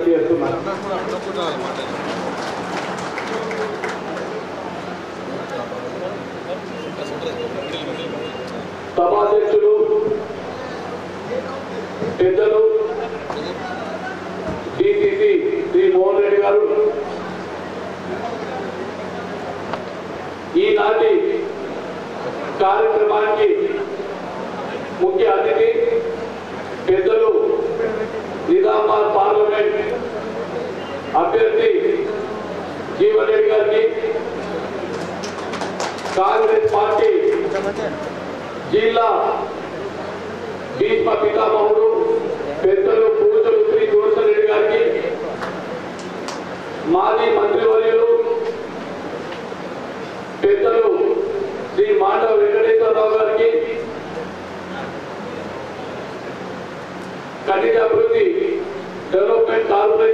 విజ్ఞప్తి చేస్తున్నాను. సభాధ్యక్షులు పెద్దలు డిసిసి శ్రీ మోహన్ రెడ్డి గారు, ఈనాటి కార్యక్రమానికి ముఖ్య అతిథి పెద్దలు నిజామాబాద్ పార్లమెంట్ అభ్యర్థి జీవన్ రెడ్డి గారికి, కాంగ్రెస్ పార్టీ జిల్లా భీష్మ పితామహుడు పెద్దలు పూజలు శ్రీ గురుసన్ రెడ్డి గారికి, మాజీ మంత్రివర్యులు పెద్దలు శ్రీ మాండవ వెంకటేశ్వరరావు గారికి, ఖనిజ అభివృద్ధి డెవలప్మెంట్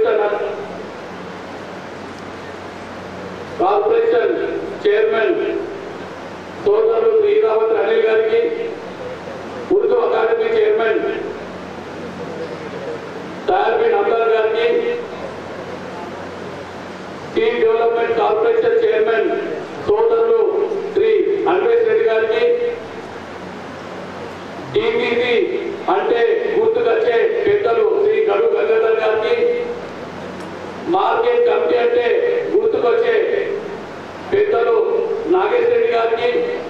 కార్పొరేషన్ చైర్మన్ సోదరులు శ్రీ రావత్ అనిల్ గారికి, ఉర్దూ అకాడమీ చైర్మన్ తయార్బిన్ అమ్దార్ గారికి, టీ డెవలప్మెంట్ కార్పొరేషన్ చైర్మన్ సోదరులు శ్రీ అన్వేష్ రెడ్డి గారికి, డిపిసి అంటే గుర్తుకొచ్చే పెద్దలు శ్రీ గడు గంగాధర్ గారికి, మార్కెట్ కమిటీ అంటే గుర్తుకొచ్చే పెద్దలు నాగేశ్ రెడ్డి గారికి,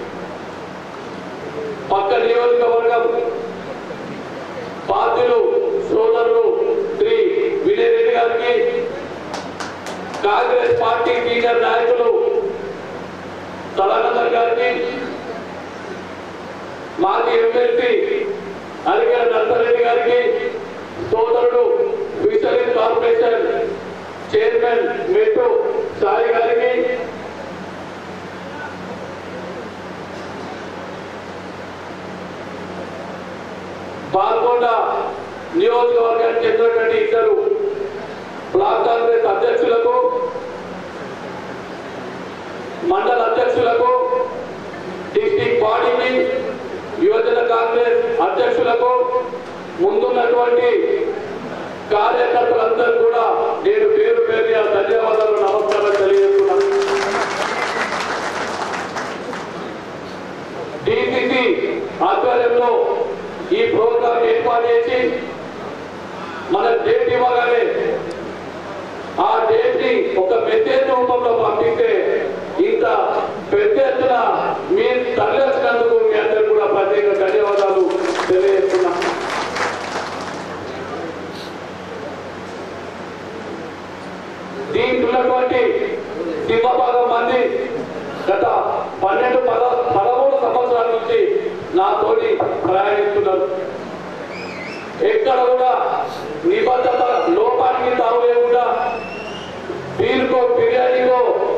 పక్క నియోజకవర్గం బాధ్యులు సోదరులు శ్రీ వినయ్ రెడ్డి గారికి, కాంగ్రెస్ పార్టీ సీనియర్ నాయకులు తలనగర్ గారికి, మాజీ ఎమ్మెల్సీ అలిగడ నర్సరెడ్డి గారికి, సోదరుడు ఫిషరీస్ కార్పొరేషన్ చైర్మన్ మెట్టు సాయి గారికి, బాల్కొండ నియోజకవర్గానికి చెందినటువంటి ఇద్దరు బ్లాక్ కాంగ్రెస్ అధ్యక్షులకు, మండల అధ్యక్షులకు, డిస్ట్రిక్ట్ బాడీకి, యువజన కాంగ్రెస్ అధ్యక్షులకు, ముందున్నటువంటి కార్యకర్తలందరూ కూడా నేను పేరు పేరుగా ధన్యవాదాలు నమస్కారాలు తెలియజేస్తున్నాను. డిసిసి ఆధ్వర్యంలో ఈ ప్రోగ్రాం ఏర్పాటు చేసి మన డేట్ ఇవ్వగానే ఆ డేట్ ని ఒక మెసేజ్ రూపంలో పంపిస్తే ఇంత పెద్ద ఎత్తున మీరు తరలించినందుకు మీ అందరూ కూడా ప్రత్యేక ధన్యవాదాలు తెలియజేస్తున్నా. దీంట్లో ఉన్నటువంటి సింహభాగం మంది గత 12-13 సంవత్సరాల నుంచి నాతోటి ప్రయాణిస్తున్నారు. ఎక్కడ కూడా నిబద్ధత లోపానికి తావు లేకుండా, దీనికో బిర్యానీకో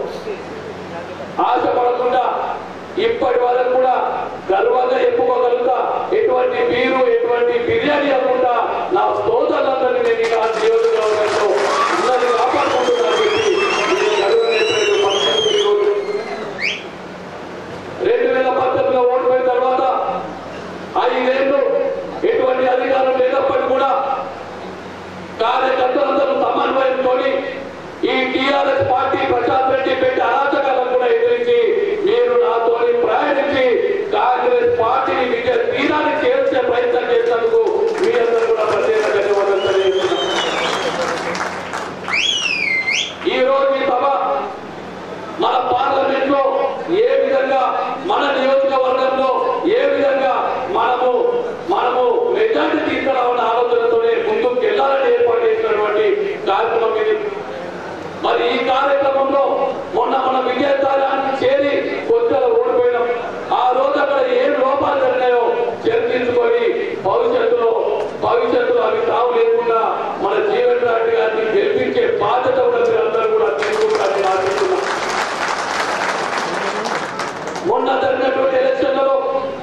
ఆశపడకుండా ఇప్పటి వరకు కూడా గర్వంగా చెప్పుకోగలుగుతా. ఎటువంటి మీరు ఎటువంటి బిర్యానీ అవ్వకుండా నా సోదరులందరినీ నేను ఇక నియోజకవర్గంలో అందరినీ కాపాడుకుంటున్నాను. 2019లో ఓడిపోయిన తర్వాత 5 ఏళ్ళు ఎటువంటి అధికారం లేనప్పటికీ కూడా కార్యకర్తలందరూ సమన్వయంతో ఈ టీఆర్ఎస్ పార్టీ ప్రశాంత్ రెడ్డి పెట్టి అరాచకాలను కూడా ఎదిరించి మీరు నాతోని ప్రయాణించి కాంగ్రెస్ పార్టీని విజయ తీరాన్ని చేర్చే ప్రయత్నం చేసినందుకు మీ అందరూ కూడా ప్రత్యేక ధన్యవాదాలు తెలియజేస్తున్నాను. ఈ రోజు ఈ సభ మన పార్లమెంట్ లో ఏ విధంగా, మన నియోజకవర్గంలో ఏ విధంగా మనము మెజార్టీ తీసుకురావాలన్న ఆలోచనతోనే ముందుకు వెళ్ళాలని ఏర్పాటు చేసినటువంటి కార్యక్రమం ఇది. మరి ఈ కార్యక్రమంలో మొన్న మన విజయసారానికి చేరి కొత్తగా ఓడిపోయినాం. ఆ రోజు అక్కడ ఏం లోపాలు జరిగినాయో చర్చించుకొని భవిష్యత్తులో అవి తావు లేకుండా మన జీవన్ రెడ్డి గారిని గెలిపించే బాధ్యత ఉన్నది అందరూ కూడా తీసుకుంటారని ఆశిస్తున్నాం. మొన్న జరిగినటువంటి ఎలక్షన్లలో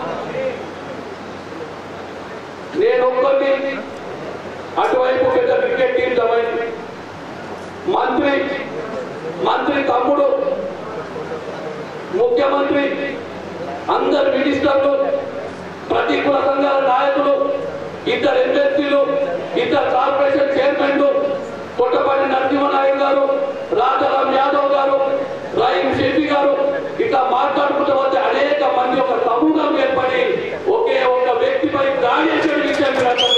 నేను ఒక్కరిని అటువైపు పెద్ద క్రికెట్ టీం జమైంది. మంత్రి తమ్ముడు, ముఖ్యమంత్రి, అందరు మినిస్టర్లు, ప్రతికూల సంఘాల నాయకులు, 2 ఎమ్మెల్సీలు, 2 కార్పొరేషన్ చైర్మన్లు, కొట్టపల్లి నరసింహనాయుడు గారు, రాజారాం యాదవ్ గారు, రహీం శెట్టి గారు ఇట్లా మాట్లాడుకుంటూ వస్తే అనేక మంది ఒక సమూహం ఏర్పడి ఒకే ఒక వ్యక్తిపై దాడి చేసే విషయం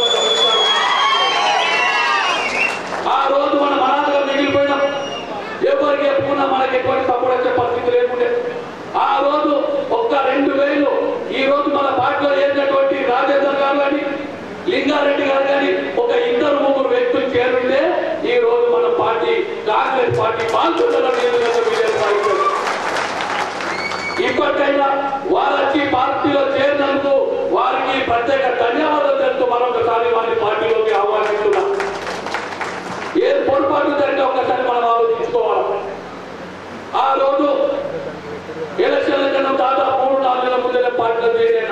ఆ రోజు మనం అనాథగా మిగిలిపోయినాం. ఎవరికి చెప్పుకున్నా మనకి ఎటువంటి సపోర్ట్ వచ్చే పరిస్థితి లేకుంటే ఆ రోజు ఒక్క 2000 ఈ రోజు మన పార్టీలో చేసినటువంటి రాజేందర్ గారు కానీ లింగారెడ్డి గారు కానీ ఒక 2-3 వ్యక్తులు చేరుంటే ఈ రోజు మన పార్టీ కాంగ్రెస్ పార్టీ పాల్గొనడం ఇప్పటికైనా వారికి పార్టీలో చేరినందుకు వారికి ప్రత్యేక ధన్యవాదాలు తెలుస్తూ మరొకసారి వారి పార్టీలోకి ఆహ్వానిస్తున్నాం. ఏ పొరపాటు జరిగితే ఒకసారి మనం ఆలోచించుకోవాలి. ఆ రోజు ఎలక్షన్ల కన్నా దాదాపు 3-4 నెలల ముందే పార్టీలో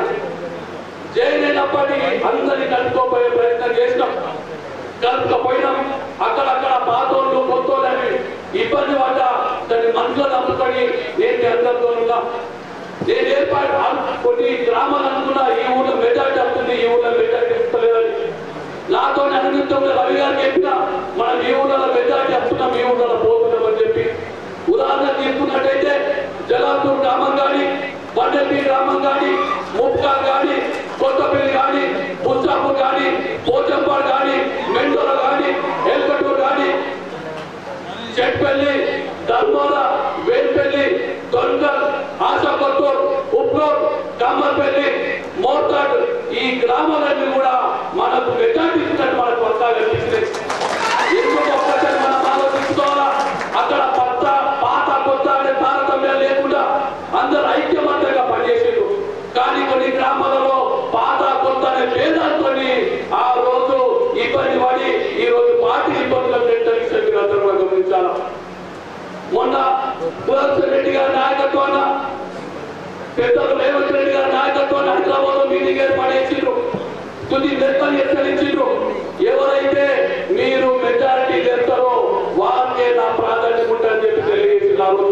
జైన్ అయినప్పటికీ అందరినీ కలుపుకోపోయే ప్రయత్నం చేసినాం. కలుపుకపోయినాం. అక్కడక్కడ పాతోళ్ళు కొత్తోళ్ళని ఇబ్బంది పడ్డ దాన్ని మనసులో నమ్ముకొని నేను అందరితో ఉన్నా. నేను ఏర్పాటు కొన్ని గ్రామాలు అనుకున్నా ఈ ఊళ్ళో మెజార్టీ వస్తుంది, ఈ ఊళ్ళో మెజార్టీ వస్తలేదని. నాతో అనుకుంటాం రవి గారికి చెప్పిన మనం ఈ ఊళ్ళో మెజార్టీ వస్తున్నాం, ఈ ఊళ్ళో పోతున్నాం అని చెప్పి. ఉదాహరణ తీసుకున్నట్టయితే జలాపూర్ గ్రామం కానీ, బండపి గ్రామం కానీ, ముప్కాల్ కానీ, కొత్తపల్లి కానీ, బుచ్చాపూర్ కానీ, పోచంపాడు కానీ, మెండోర కానీ, ఎల్కటూరు కానీ, చెట్పల్లి, ధర్మోర, వేల్పల్లి, దొంగల్, ఆశాకొత్తూర్, ఉప్రోడ్, కామర్పల్లి, మోర్తాడ్ ఈ గ్రామాలన్నీ కూడా మనకు మెజార్టీ ఇచ్చినట్టు మనకు కొత్తగా అనిపిస్తుంది. ఎందుకు ఒక్కసారి మనం ఆలోచించుకోవాలా? అక్కడ పాత కొత్త అనే తారతమ్యం లేకుండా అందరు ఐక్యమత్యంగా పనిచేసారు. కానీ కొన్ని గ్రామాలలో పాత కొత్త అనే భేదాలతో ఆ రోజు ఇబ్బంది పడి ఈ రోజు పార్టీ ఇబ్బందులకు నిర్ణయించారు. మీరు అందరూ కూడా గమనించాలా? మొన్న సుదర్శన్ రెడ్డి గారి నాయకత్వాన పెద్దలు రేవంత్ రెడ్డి గారి నాయకత్వాన్ని హైదరాబాద్ లో మీటింగ్ ఏర్పాటు చేసిండ్రు. తుది నిర్ణయం హెచ్చరించిండ్రు. ఎవరైతే మీరు మెజారిటీ చేస్తారో వారికే నా ప్రాధాన్యత ఉంటుందని చెప్పి తెలియజేసినారు.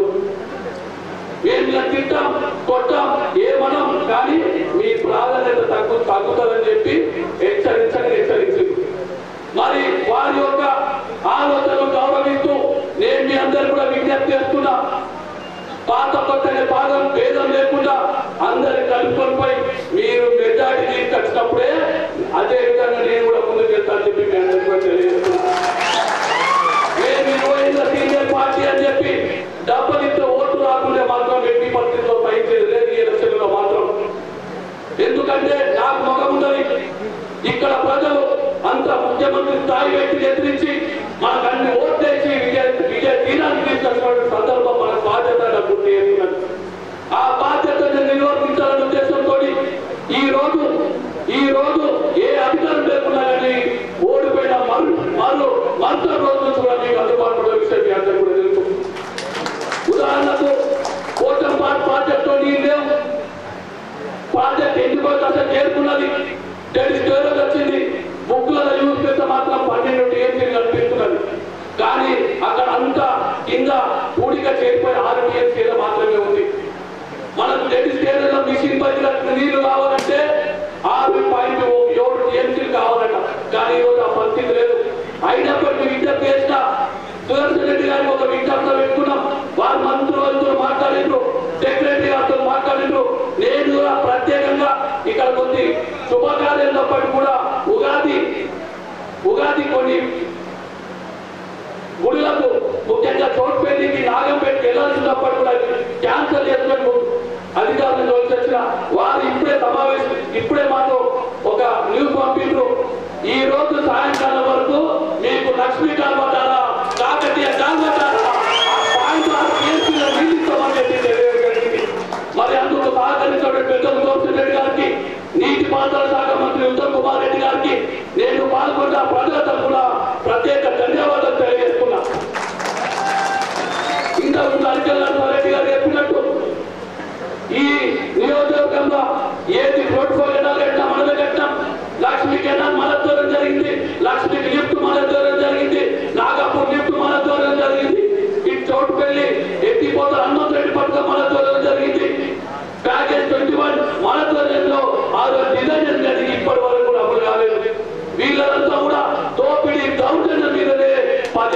మేము తింటాం, కొట్టాం, ఏమనం కానీ మీ ప్రాధాన్యత తగ్గుతుందని చెప్పి హెచ్చరించింది. మరి వారి యొక్క ఆలోచనలు గౌరవిస్తూ నేను మీ అందరూ కూడా విజ్ఞప్తి చేస్తున్నా. పాత కొత్తనే భాగం భేదం లేకుండా అందరి కలుపుకొనిపై మీరు మెజార్టీ తీసుకొచ్చినప్పుడే అదే విధంగా నేను కూడా ముందుకు వెళ్తానని చెప్పి మీ అందరికీ కూడా తెలియజేస్తున్నా. మేము 20 ఏళ్ళ సీనియర్ పార్టీ అని చెప్పి డబ్బులిస్తే ఓటు రాకుండా మాత్రం ఎట్టి పరిస్థితిలో పైచేది లేదు ఈ ఎలక్షన్లో మాత్రం. ఎందుకంటే నాకు మగం ఉన్నది. ఇక్కడ ప్రజలు అంత ముఖ్యమంత్రి స్థాయి వ్యక్తిని ఎదిరించి మనకు అన్ని ఓట్లేసి విజయ తీరానికి తీసుకొచ్చినటువంటి సందర్భం మన బాధ్యత గుర్తు చేస్తున్నది. ఆ బాధ్యతను నిర్వర్తించాలనే ఉద్దేశంతో ఈ రోజు ఏ అధికారం లేకుండా కానీ ఓడిపోయిన మరుసటి రోజు నుంచి కూడా మీకు అందుబాటులో విషయం మీ అందరూ కూడా తెలుసు. ఉదాహరణకు పోచంపాడు ప్రాజెక్టులో నీరు లేవు. ప్రాజెక్ట్ ఎందుకో అసలు చేరుకున్నది, స్టోరేజ్ వచ్చింది, బుక్కులలో యూజ్ చేస్తే మాత్రం 12 టీఎంసీలు కనిపిస్తున్నది. కానీ అక్కడ అంతా కింద పూడిక చేరిపోయి 6 టీఎంసీలు మాత్రమే ఉంది. మనకు డెడ్ స్టేజ్ లో మిషన్ బడ్జెట్ నీళ్లు కావాలంటే 6.7 టీఎంసీలు కావాలట. కానీ ఈరోజు ఆ పరిస్థితి లేదు. అయినప్పటికీ విజ్ఞప్తి చేసిన సుదర్శన్ రెడ్డి గారికి ఒక విజ్ఞప్తి పెట్టుకున్నాం. వారు మంత్రులతో మాట్లాడిండ్రు, సెక్రటరీ గారితో మాట్లాడిండ్రు. నేను కూడా ప్రత్యేకంగా ఇక్కడ కొన్ని శుభకార్యాలప్పటికీ కూడా ఉగాది కొన్ని గుడులకు ముఖ్యంగా చోటుపేటకి నాగంపేటకి వెళ్ళాల్సినప్పటికీ కూడా క్యాన్సల్ చేసుకుని అధికారులు వచ్చిన వారు ఇప్పుడే మాతో ఒక న్యూస్ పంపిండ్రు. ఈ రోజు సాయంకాలం వరకు మీకు లక్ష్మీ కాల్పడ్డారా, కాకతీయ కాల్పడ్డారా, మరి అందుకు సహకరించిన పెద్దలు గౌతమ్ రెడ్డి గారికి, నీటిపారుదల శాఖ మంత్రి ఉత్తమ్ కుమార్ రెడ్డి గారికి నేను పాల్గొన్న ప్రజలతో కూడా ప్రత్యేక ధన్యవాదాలు తెలియజేస్తున్నా. ఇంతకు రెడ్డి గారు చెప్పినట్టు ఈ నియోజకవర్గంలో ఏది ప్రోటోకాల్ కెనాల్ కట్టినా మనమే కట్టినాం. లక్ష్మీ కెనాల్ మన దూరం జరిగింది, లక్ష్మీకి లిఫ్ట్ మన దూరం జరిగింది, నాగపూర్ లిఫ్ట్ మన దూరం జరిగింది, ఇటు చోటుపల్లి ఎత్తిపోతారు హనుమంతరెడ్డి పథకం మన దూరం జరిగింది, ప్యాకేజ్ 21 మన దూరంలో ఆ డిజైనర్ ఇప్పటి వరకు కూడా అమలు కాలేదు. వీళ్ళంతా కూడా దోపిడీ దౌర్జన్యం మీదనే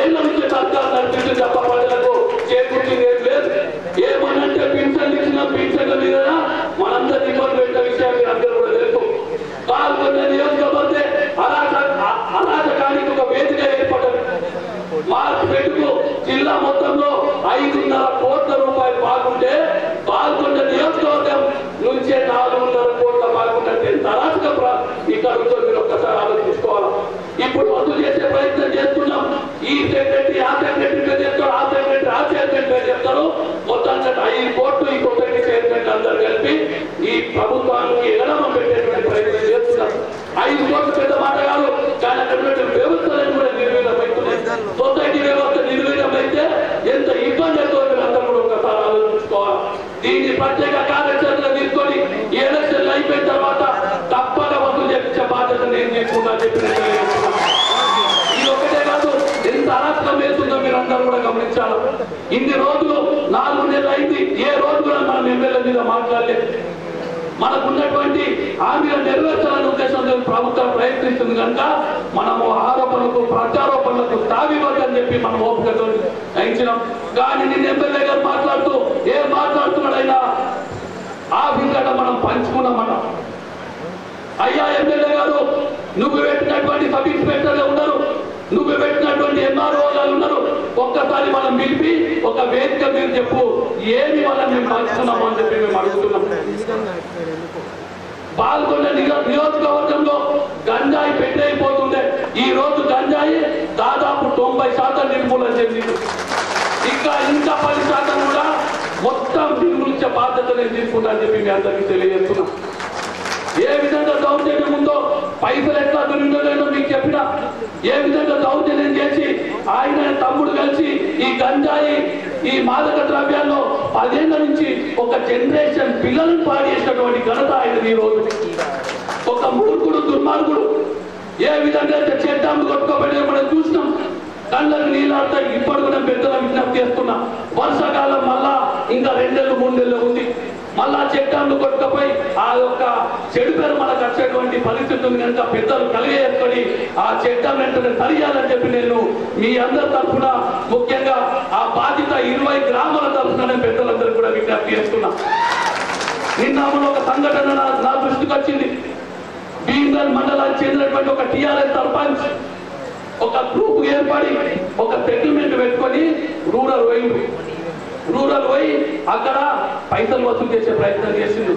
5.5 కోట్ల రూపాయలు బాగుంటే పాల్గొండ నియోజకవర్గం నుంచే 4.5 కోట్ల బాగుంటే తరాసుగా ఇక్కడ మీరు ఒక్కసారి ఆలోచించుకోవాలి. ఇప్పుడు వసూలు చేసే ప్రయత్నం చేస్తున్నాం. ఈ సెక్రటరీ ఆ సెక్రటరీ పేరు చెప్తారు, ఆ సెక్రటరీ ఆ చైర్మన్ పేరు చెప్తారు. మొత్తానికి 5 కోట్లు ఈ సొసైటీ చైర్మన్ అందరూ కలిపి ఈ ప్రభుత్వానికి ఎగడమ పెట్టేటువంటి ప్రయత్నం చేస్తున్నారు. 5 కోట్లు పెద్ద మాట కాదు, కానీ అక్కడ వ్యవస్థలను కూడా నిర్వీర్యమవుతున్నాయి. సొసైటీ వ్యవస్థ నిర్వీర్యమైతే ఎంత ఇబ్బంది అవుతుందో అందరూ కూడా ఒకసారి ఆలోచించుకోవాలి. దీన్ని ప్రత్యేక కార్యాచరణ తీసుకొని ఈ ఎలక్షన్లు అయిపోయిన తర్వాత తప్పక వసూలు చేయించే బాధ్యత నేను తీసుకున్నా చెప్పిన ఇది ఒకటే కాదు, ఎంత అరాచకం వేస్తుందో మీరు అందరూ కూడా గమనించాలి. ఇన్ని రోజులు 4 నెలలు అయింది, ఏ రోజు కూడా మనం ఎమ్మెల్యే మీద మాట్లాడలేదు. మనకున్నటువంటి హామీల నెరవేర్చాలనే ఉద్దేశంతో ప్రభుత్వం ప్రయత్నిస్తుంది కనుక మనము ఆరోపణలకు ప్రత్యారోపణలకు తావివ్వదని చెప్పి మనం ఓపికతో గ్రహించినాం. కానీ నిన్న ఎమ్మెల్యే గారు మాట్లాడుతూ ఏం మాట్లాడుతున్నాడైనా ఆఫీస్ గడ్డ మనం పంచుకున్నామన్నా. అయ్యా ఎమ్మెల్యే గారు, నువ్వు పెట్టినటువంటి సబ్ ఇన్స్పెక్టర్లు ఉన్నారు, నువ్వు పెట్టినటువంటి ఎంఆర్ఓ గారు ఉన్నారు, ఒక్కసారి మనం పిలిపి ఒక వేదిక మీరు చెప్పు ఏమి వాళ్ళని మేము పంచుకున్నాము అని చెప్పి మేము అడుగుతున్నాం. పాల్గొండ నియోజకవర్గంలో గంజాయి పెట్టయిపోతుండే ఈ రోజు గంజాయి దాదాపు 90% నిర్మూలన చెందింది. ఇంకా 10% కూడా మొత్తం నిర్మూలించే బాధ్యత నేను తీసుకుంటా అని చెప్పి మీ అందరికీ తెలియజేస్తున్నాం. ఏ విధంగా దౌర్జన్యం ఉందో పైసలు ఎట్లా దొరికిందో మీకు చెప్పినా, ఏ విధంగా దౌర్జన్యం చేసి ఆయన తమ్ముడు కలిసి ఈ గంజాయి ఈ మాదక ద్రవ్యాల్లో 10 ఏళ్ల నుంచి ఒక జనరేషన్ పిల్లలను పాడేసినటువంటి ఘనత ఆయన ఈ రోజు. ఒక మూర్ఖుడు దుర్మార్గుడు ఏ విధంగా చెట్టాము కొట్టుకోబడి మనం చూసినాం. కళ్ళకు నీళ్ళంతా ఇప్పుడు కూడా పెద్దల విజ్ఞప్తి చేస్తున్నా. వర్షాకాలం మళ్ళా ఇంకా 2 నెలలు 3 నెలలు ఉంది. మళ్ళా చెట్టాలు కొట్టుకపోయి ఆ యొక్క చెడు పేరు మనకు వచ్చేటువంటి పరిస్థితి ఉంది కనుక పెద్దలు కలిగేసుకొని ఆ చట్టం వెంటనే సరియాలని చెప్పి నేను మీ అందరి తరఫున ముఖ్యంగా ఆ బాధిత 20 గ్రామాల తరఫున పెద్దలందరూ కూడా విజ్ఞప్తి చేస్తున్నా. నిన్న ఒక సంఘటన నా దృష్టికి వచ్చింది. భీమగల్ మండలానికి చెందినటువంటి ఒక టీఆర్ఎస్ సర్పంచ్ ఒక గ్రూప్ ఏర్పడి ఒక సెటిల్మెంట్ పెట్టుకొని రూరల్ పోయి అక్కడ పైసలు వసూలు చేసే ప్రయత్నం చేసిండు,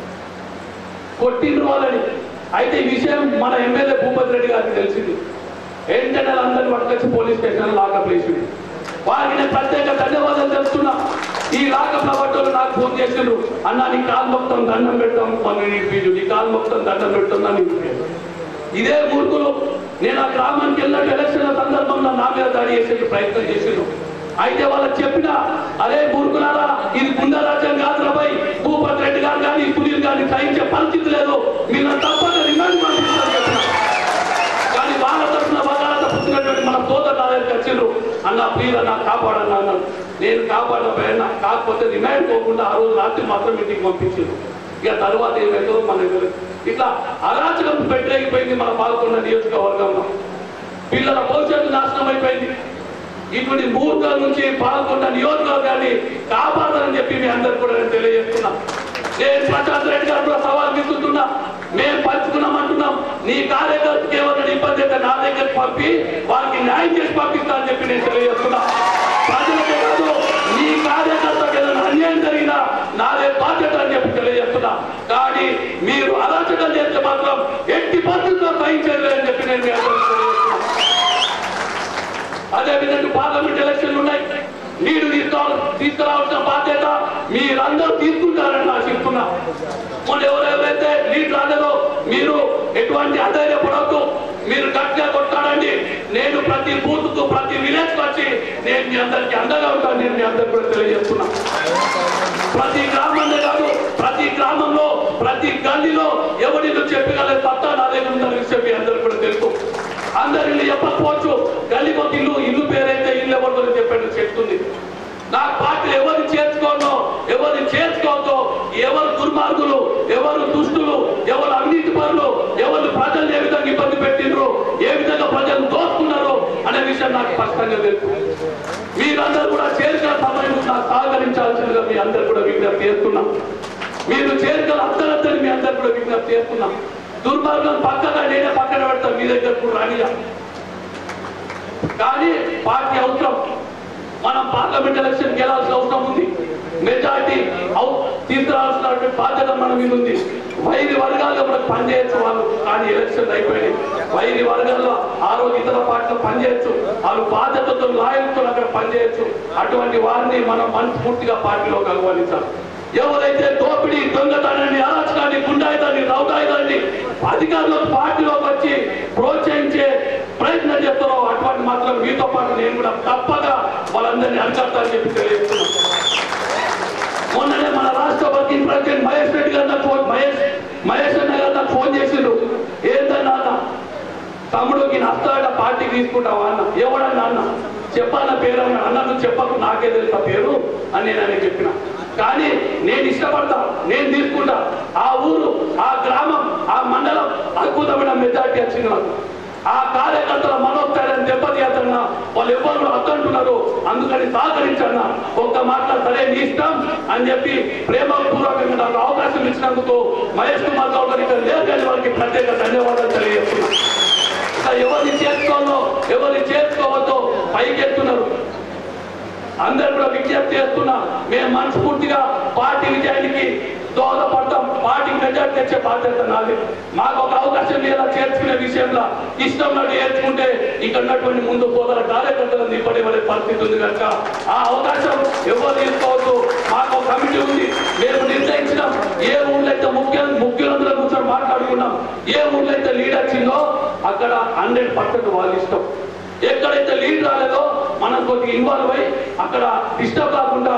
కొట్టిండ్రు వాళ్ళని. అయితే ఈ విషయం మన ఎమ్మెల్యే భూపతి రెడ్డి గారికి తెలిసింది. వెంటనే అందరినీ పట్టుకొచ్చి పోలీస్ స్టేషన్ లాకప్ వేసింది. వారికి నేను ప్రత్యేక ధన్యవాదాలు తెలుస్తున్నా. ఈ లాకప్ పట్టలు నాకు ఫోన్ చేసిండ్రు, అన్నా నీ కాలు మొత్తం దండం పెడతాం, నీ కాలు మొత్తం దండం పెడుతుందని. ఇదే మూర్ఖులు నేను ఆ గ్రామానికి వెళ్ళినట్టు ఎలక్షన్ల సందర్భంలో నా మీద దాడి చేసే ప్రయత్నం చేసిండ్రు. అయితే వాళ్ళకి చెప్పిన అరే మూర్ఖులారా, ఇది గుండారాజ్యం కాదురాపై భూపతి రెడ్డి గారు కానీ సునీల్ గారిని సహించే పరిస్థితి లేదు, మీరు తప్పక రిమాండ్ పంపిస్తారు చెప్పిన. కానీ వాళ్ళ తరఫున బగాలత పుట్టినటువంటి మన సోదరులు వచ్చిండ్రు, అన్న ప్లీజ్ నాకు కాపాడన్నా అన్నాను. నేను కాపాడకపోయినా, కాకపోతే రిమాండ్ పోకుండా ఆ రోజు రాత్రి మాత్రం ఇంటికి పంపించారు. ఇక తర్వాత ఏమైతుందో మనకు ఇట్లా అరాచకం పెట్టలేకపోయింది మన పాల్గొన్న నియోజకవర్గంలో. పిల్లల భవిష్యత్తు నాశనం అయిపోయింది. ఇటువంటి మూర్ఖుల నుంచి పాల్గొన్న నియోజకవర్గాన్ని కాపాడాలని చెప్పి మీ అందరు కూడా నేను తెలియజేస్తున్నా. నేను ప్రశాంత్ రెడ్డి గారు కూడా సవాల్ విసురుతున్నా. మేము పంచుకున్నామంటున్నాం, నీ కార్యకర్తకి ఏమన్నా ఇబ్బంది అయితే నా దగ్గరికి పంపి వారికి న్యాయం చేసి పంపిస్తా అని చెప్పి నేను తెలియజేస్తున్నా. ప్రజలకే కాదు, నీ కార్యకర్తకి ఏదైనా అన్యాయం జరిగినా నాదే బాధ్యత అని చెప్పి తెలియజేస్తున్నా. కానీ మీరు అరాచకం చేస్తే మాత్రం ఎట్టి పరిస్థితుల్లో సహించలేదు అని చెప్పి నేను మీ అందరికీ తెలియజేస్తున్నా. అదేవిధంగా పార్లమెంట్ ఎలక్షన్లు ఉన్నాయి. నీరు తీసుకురావాల్సిన బాధ్యత మీరందరూ తీసుకుంటారని ఆశిస్తున్నా. మొన్న ఎవరెవరైతే నీరు రాలేదో మీరు ఎటువంటి అధైర్యపడవద్దు, మీరు గట్టిగా కొట్టాడండి. నేను ప్రతి బూత్ కు ప్రతి విలేజ్ కు వచ్చి నేను మీ అందరికి అండగా ఉంటాను. నేను మీ అందరికి కూడా తెలియజేస్తున్నా. ప్రతి గ్రామంలో కాదు, ప్రతి గ్రామంలో ప్రతి గల్లీలో ఎవరిని చెప్పగల సత్తా నా దగ్గర ఉందని విషయం మీ అందరికి కూడా తెలుసు. అందరిని చెప్పకపోవచ్చు, గల్లీకి ఒక ఇల్లు పేరైతే ఇల్లు ఎవరితో చెప్పాడు చెప్తుంది. నా పార్టీలు ఎవరిని చేర్చుకోనో ఎవరిని చేర్చుకోవద్దో, ఎవరు దుర్మార్గులు, ఎవరు దుష్టులు, ఎవరు అవినీతి పరులు, ఎవరు ప్రజలు ఏ విధంగా ఇబ్బంది పెట్టిండ్రు, ఏ విధంగా ప్రజలు దోచుకున్నారు అనే విషయం నాకు స్పష్టంగా తెలుసు. మీరందరూ కూడా చేరికల సమయం నాకు సహకరించాల్సిందిగా మీ అందరు కూడా విజ్ఞప్తి చేస్తున్నాం. మీరు చేరికలు అర్థరద్దని మీ అందరు కూడా విజ్ఞప్తి చేస్తున్నాం. దుర్మార్గం పక్కగా నేనే పక్కన పెడతాను, మీ దగ్గర కూడా రానియా. కానీ పార్టీ అవసరం. మనం పార్లమెంట్ ఎలక్షన్ గెలాల్సిన అవసరం ఉంది. మెజార్టీ తీసుకురావాల్సిన బాధ్యత మన మీద ఉంది. వైద్య వర్గాల్లో మనకు పనిచేయచ్చు వాళ్ళు, కానీ ఎలక్షన్ అయిపోయినాయి. వైద్య వర్గాల్లో ఆ రోజు ఇతర పార్టీలు పనిచేయచ్చు, వాళ్ళు బాధ్యతతో లాయల్తో అక్కడ పనిచేయచ్చు. అటువంటి వారిని మనం మనస్ఫూర్తిగా పార్టీలోకి ఆహ్వానించాలి. ఎవరైతే దోపిడీ, దొంగతనాన్ని, అరాచకాన్ని, గుండాయిదాన్ని, రౌడాయిదాన్ని అధికారులకు పార్టీలోకి వచ్చి ప్రోత్సహించే ప్రయత్నం చేస్తారో అటువంటి మాత్రం మీతో పాటు నేను కూడా తప్పగా వాళ్ళందరినీ అరికట్టాలని చెప్పి తెలియజేస్తున్నాను. మొన్ననే మన రాష్ట్ర వర్కింగ్ ప్రెసిడెంట్ మహేష్ రెడ్డి గారు మహేష్ అన్న గారు నాకు ఫోన్ చేసిండు. ఏంటన్నా తమ్ముడుకి నష్టాడ పార్టీకి తీసుకుంటావా అన్న. ఎవడన్నా అన్న చెప్పాలన్న పేరు అన్న. అన్న నువ్వు చెప్పకు, నాకే తెలుసా పేరు అని నేను ఆయన చెప్పిన. కానీ నేను ఇష్టపడతా, నేను తీసుకుంటా. ఆ ఊరు, ఆ గ్రామం, ఆ మండలం అద్భుతమైన మెజార్టీ వచ్చింది నాకు. ఆ కార్యకర్తల మనోస్థైర్యం దెబ్బతీయతన్నా వాళ్ళు ఎవరు అద్దంటున్నారు, అందుకని సహకరించన్నా. ఒక్క మాట సరే నీ ఇష్టం అని చెప్పి ప్రేమపూర్వకంగా నాకు అవకాశం ఇచ్చినందుకు మహేష్ కుమార్ గౌడ్ గారికి లేదని వారికి ప్రత్యేక ధన్యవాదాలు తెలియజేస్తున్నాను. ఎవరిని చేసుకోవాలో ఎవరిని చేసుకోవద్దో పైకెత్తున్నారు. అందరు కూడా విజ్ఞప్తి చేస్తున్నా, మేము మనస్ఫూర్తిగా పార్టీ విజయానికి దోహదపడతాం. పార్టీకి మెజార్టీ తెచ్చే బాధ్యత నాది. మాకు ఒక అవకాశం ఇలా చేర్చుకునే విషయంలో ఇష్టం నాడు చేర్చుకుంటే ఇక్కడ ఉన్నటువంటి ముందు పోదల కార్యకర్తలను ఇప్పటివరే పరిస్థితి ఉంది కనుక ఆ అవకాశం ఎవరు తీసుకోవద్దు. మాకు ఒక కమిటీ ఉంది, మేము నిర్ణయించినాం. ఏ ఊళ్ళో అయితే ముఖ్యులందరూ కూర్చొని మాట్లాడుకున్నాం. ఏ ఊళ్ళో అయితే లీడ్ వచ్చిందో అక్కడ 100% వాళ్ళు ఇష్టం. ఎక్కడైతే లీడ్ రాలేదో మనం కొద్దిగా ఇన్వాల్వ్ అయ్యి అక్కడ డిస్టర్బ్ కాకుండా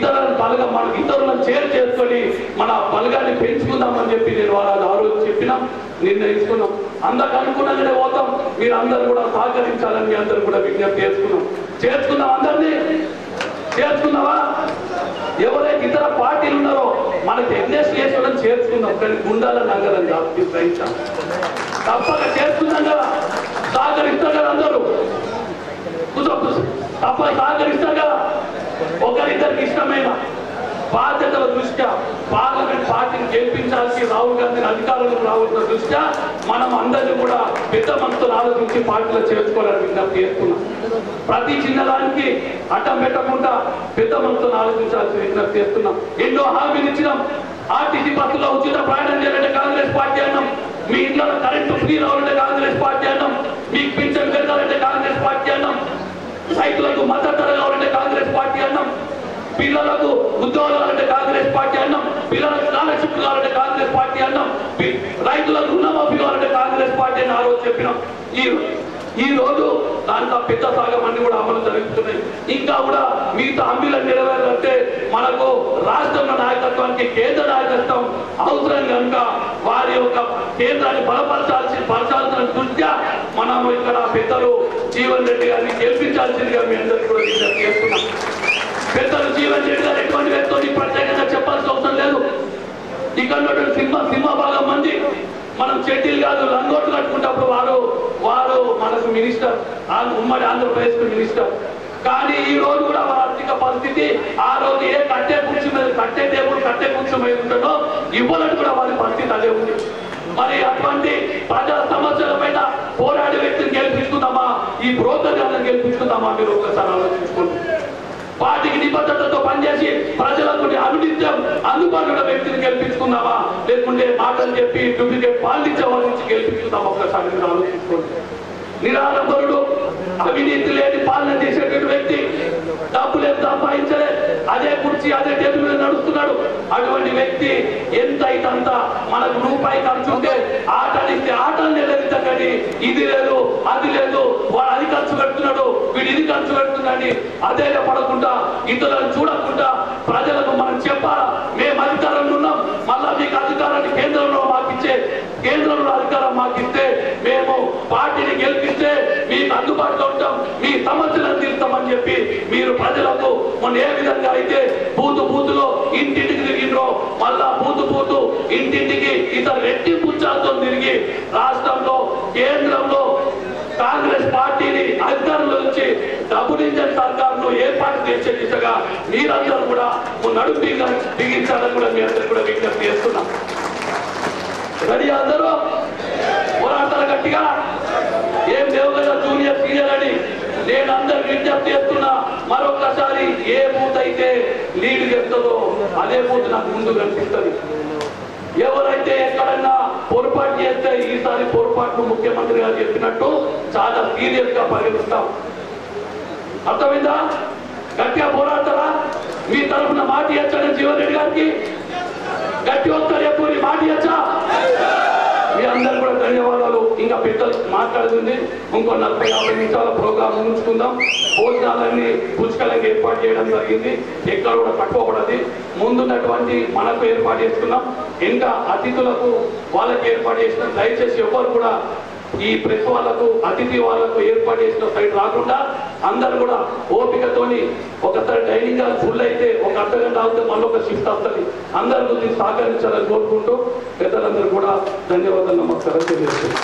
ఇతరులను షేర్ చేసుకొని మన బలగాన్ని పెంచుకుందామని చెప్పి నేను వాళ్ళని ఆ రోజు చెప్పినాం, నిర్ణయించుకున్నాం. అందరికి అనుకున్నగానే పోతాం. మీరు అందరూ కూడా సహకరించాలని మీ అందరూ కూడా విజ్ఞప్తి చేసుకున్నాం. అందరినీ చేర్చుకున్నావా? ఎవరైతే ఇతర పార్టీలు ఉన్నారో మనకి ఎన్ఎస్ చేసుకోవడం చేర్చుకుందాం, కానీ గుండాల నగరం గ్రహించాం. తప్పక చేర్చుకున్నాం కదా, సహకరిస్తారు కదా అందరూ, తప్ప సహకరిస్తారు కదా. ఒకరిద్దరికి ఇష్టమైన బాధ్యతల దృష్ట్యా పార్లమెంట్ పార్టీని గెలిపించాల్సి రాహుల్ గాంధీని అధికారంలోకి రావాల్సిన దృష్ట్యా మనం అందరినీ కూడా పెద్ద మనసుతో ఆలోచించి పార్టీలో చేర్చుకోవాలని విజ్ఞప్తి చేస్తున్నాం. ప్రతి చిన్నదానికి అడ్డం పెట్టకుండా పెద్ద మనసుతో ఆలోచించాల్సి విజ్ఞప్తి చేస్తున్నాం. ఎన్నో హామీలు ఇచ్చినాం. ఆర్టీసీ బస్సులో ఉచిత ప్రయాణం చేయాలంటే కాంగ్రెస్ పార్టీ అన్నాం. మీ ఇంట్లో కరెంటు ఫ్రీ రావాలంటే కాంగ్రెస్ పార్టీ అన్నాం. మీకు పింఛన్ పెరగాలంటే కాంగ్రెస్ పార్టీ అన్నాం. రైతులకు మద్దతు ధర కావాలంటే కాంగ్రెస్ పార్టీ అన్నాం. పిల్లలకు ఉద్యోగాలు అంటే కాంగ్రెస్ పార్టీ అన్నాం. పిల్లలకు స్కాలర్షిప్ కావాలంటే కాంగ్రెస్ పార్టీ అన్నాం. రైతులకు రుణమాఫీ కావాలంటే కాంగ్రెస్ పార్టీ అని ఆ రోజు చెప్పినాం. ఈ రోజు దాంట్లో పెద్ద భాగం అన్ని కూడా అమలు జరుగుతున్నాయి. ఇంకా కూడా మిగతా హామీలను నెరవేరాలంటే మనకు రాష్ట్రంలో నాయకత్వానికి కేంద్ర నాయకత్వం అవసరం కనుక వారి యొక్క కేంద్రాన్ని బలపరచాల్సిన దృష్ట్యా మనం ఇక్కడ పెద్దలు జీవన్ రెడ్డి గారిని గెలిపించాల్సిందిగా మీ అందరికీ కూడా విజ్ఞప్తి చేస్తున్నాం. పెద్దలు జీవన్ రెడ్డి గారు ఎటువంటి వ్యక్తులు ప్రత్యేకంగా చెప్పాల్సిన అవసరం లేదు. ఇక్కడ సింహభాగం మంది మనం చెట్టీలు కాదు లంగోట్లు కట్టుకుంటప్పుడు వారు మనకు మినిస్టర్, ఉమ్మడి ఆంధ్రప్రదేశ్ మినిస్టర్. కానీ ఈ రోజు కూడా వారి ఆర్థిక పరిస్థితి ఆ రోజు ఏ కట్టే టేబుల్ కట్టే కూర్చు మీద ఉంటుందో ఇవ్వాలని కూడా వారి పరిస్థితి అదే ఉంది. మరి అటువంటి ప్రజల సమస్యల పైన పోరాడే వ్యక్తిని గెలిపించుకుందామా, ఈ బ్రోకర్ గారిని గెలిపించుకుందామా, మీరు ఒకసారి ఆలోచించుకోండి. పార్టీకి నిబద్ధతతో పనిచేసి ప్రజలకు అనునిత్యం అందుబాటులో వ్యక్తిని గెలిపించుకుందామా, లేకుంటే మాటలు చెప్పి డూప్లికేట్ పాలించే వాళ్ళ నుంచి గెలిపించుకుందామా, ఒకసారి మీరు ఆలోచించుకోండి. నిరాడంబరుడు, అవినీతి లేని పాలన చేసేటువంటి వ్యక్తి, డబ్బులేదు సంపాదించలే, అదే కుర్చీ అదే టేబుల్ మీద నడుస్తున్నాడు. అటువంటి వ్యక్తి ఎంత అయితంత మనకు రూపాయి ఖర్చు ఉంటే ఆటలిస్తే ఆటలు నిలదీద్దాం, కానీ ఇది లేదు అది లేదు, వాడు అది ఖర్చు పెడుతున్నాడు వీడు ఇది ఖర్చు పెడుతున్నాడని అదే పడకుండా ఇతరులను చూడకుండా ప్రజలకు మనం చెప్పాలా, మేము అధికారంలో ఉన్నాం, మళ్ళా మీకు అధికారాన్ని కేంద్రంలో మాకిచ్చే, కేంద్రంలో అధికారం మాకిస్తే మేము పార్టీని గెలిపిస్తే మీకు అందుబాటులో ఉంటాం, మీ సమస్యలను తీర్చామని చెప్పి మీరు ప్రజలకు మొన్న ఏ విధంగా అయితే బూతులో ఇంటింటికి తిరిగిండ్రో మళ్ళా బూతు ఇంటింటికి ఇతర రెట్టింపు ఉత్సాహంతో తిరిగి రాష్ట్రంలో కేంద్రంలో కాంగ్రెస్ పార్టీని అధికారంలో నుంచి డబ్బులు ఇచ్చిన సర్కారును ఏర్పాటు చేసే దిశగా మీరందరూ కూడా నడుపు బిగించాలని కూడా మీ అందరూ కూడా విజ్ఞప్తి చేస్తున్నాం. రెడీ అందరూ పోరాటాలు గట్టిగా ఏం లేవు కదా జూనియర్ సీనియర్ అని నేను అందరికి విజ్ఞప్తి చేస్తున్నా. మరొక ఏ బూత్ అయితే లీడ్ చేస్తుందో అదే బూత్ నాకు ముందు కనిపిస్తుంది. ఎవరైతే ఎక్కడన్నా పొరపాటు చేస్తే ఈసారి పొరపాటు ముఖ్యమంత్రి గారు చెప్పినట్టు చాలా సీరియస్ గా పరిగణిస్తాం. అర్థమైందా? గట్టిగా పోరాడతారా? మీ తరఫున మాట ఇచ్చండి జీవన్ రెడ్డి గారికి. గట్టి వస్తారు ఎప్పుడు మాట ఇచ్చా. మీ అందరు కూడా ధన్యవాదాలు. ఇంకా పెద్దలు మాట్లాడుతుంది. ఇంకో 40-50 నిమిషాల ప్రోగ్రాం ఉంచుకుందాం. భోజనాలన్నీ పుష్కలంగా ఏర్పాటు చేయడం జరిగింది. ఎక్కడ కూడా తక్కువపడది. ముందున్నటువంటి మనకు ఏర్పాటు చేసుకున్నాం. ఇంకా అతిథులకు వాళ్ళకి ఏర్పాటు చేసినాం. దయచేసి ఎవరు కూడా ఈ ప్రెస్ వాళ్ళకు అతిథి వాళ్ళకు ఏర్పాటు చేసిన సైడ్ రాకుండా అందరు కూడా ఓపికతోని ఒకసారి డైనింగ్ హాల్ ఫుల్ అయితే ఒక అర్ధగంట అవుతే మళ్ళీ ఒక షిఫ్ట్ వస్తుంది. అందరూ దీన్ని సహకరించాలని కోరుకుంటూ పెద్దలందరూ కూడా ధన్యవాదాలు నమస్కారం తెలియజేస్తున్నాను.